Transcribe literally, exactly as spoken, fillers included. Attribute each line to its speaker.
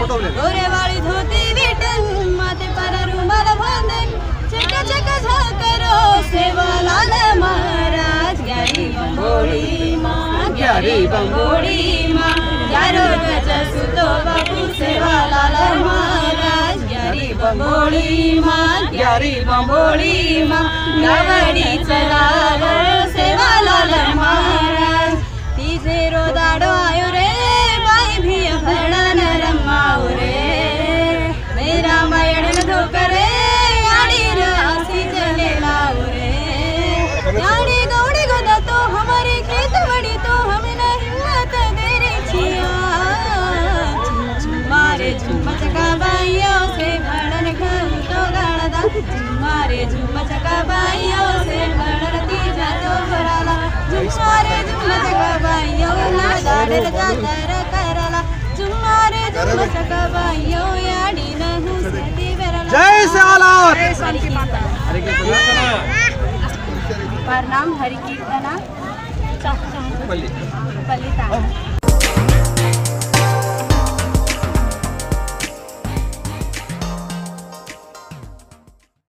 Speaker 1: गोरे वाली धोती विटन माथे पर रुमाल बांधे चका चका झाकरो सेवालाल महाराज ग्यारी बंबोड़ी माँ ग्यारी बंबोड़ी माँ ग्यारो गज सुतो बाबू सेवालाल महाराज ग्यारी बंबोड़ी माँ ग्यारी बंबोड़ी माँ गावड़ी चलाल सेवालाल महाराज तीजे रो दाड़ो आयो रे बाई भी भरण रमाओ रे मेरा मायण धोकरे आड़ी रासी चले लाओ रे यानी गौड़ी गोदा तो हमारी खेत बड़ी तो हमने हिम्मत दे रे छिया मारे झुम चका बाइयों से भरण घम तो गाड़ा मारे झुम चका बाइयों से भरण तीजा तो भराला झुमारे झुम चका बाइयों ना दाड़े जातर करला झुमारे झुम चका बाइयों याडी नहु सती बेरला
Speaker 2: जय सेवालाल
Speaker 1: हरि कीर्तना प्रणाम हरि कीर्तना पल्ली पल्ली